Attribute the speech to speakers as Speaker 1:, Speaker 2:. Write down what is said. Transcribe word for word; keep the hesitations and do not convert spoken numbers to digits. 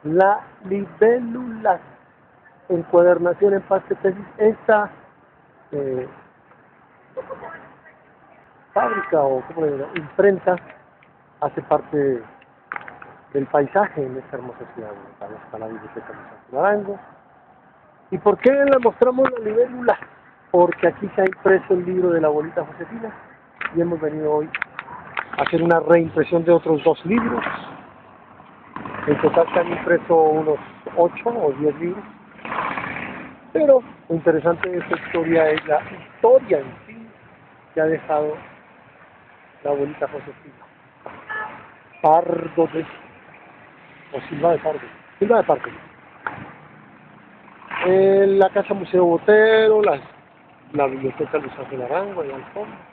Speaker 1: La libélula, encuadernación en pasta tesis. Esta eh, fábrica o como le digo, imprenta hace parte del paisaje en esta hermosa ciudad. Está la biblioteca de San Naranjo. ¿Y por qué le mostramos la libélula? Porque aquí se ha impreso el libro de la abuelita Josefina y hemos venido hoy a hacer una reimpresión de otros dos libros. En total se han impreso unos ocho o diez libros. Pero lo interesante de esta historia es la historia en sí que ha dejado la abuelita Josefina. Pardo de... o Silva de Pardo. Silva de Pardo. En la Casa Museo Botero, la, la Biblioteca Luis Ángel Arango, allá al fondo.